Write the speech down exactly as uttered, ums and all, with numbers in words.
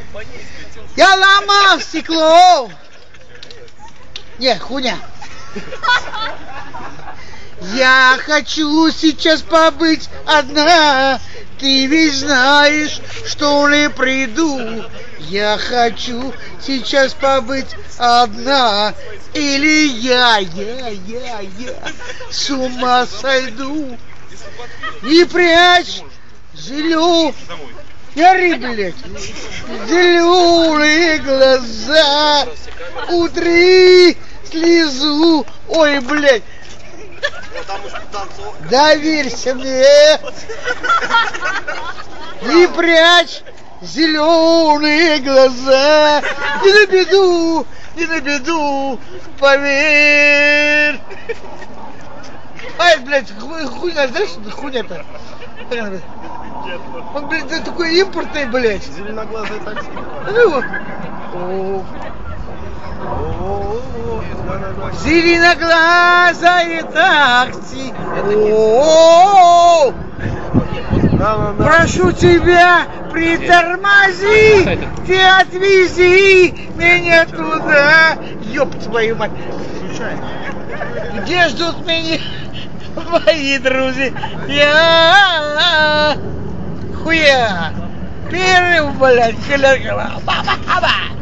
Я ломал стекло. Не, хуйня. Я хочу сейчас побыть одна. Ты ведь знаешь, что не приду. Я хочу сейчас побыть одна. Или я, я, я, я с ума сойду. Не прячь зелё... Яри, блядь. Зеленые глаза. Утри слезу. Ой, блядь. Доверься мне. Не прячь зеленые глаза. Не на беду, не на беду, поверь. Ай, блядь, хуйня, знаешь, что хуйня-то? Он, блядь, такой импортный, блядь. Зеленоглазый такси. Ну, зеленоглазое такси. Прошу тебя, притормози, ты отвези меня туда. Ёб твою мать. Где ждут меня мои друзья? Хуя. Первый, блядь, халя-халя.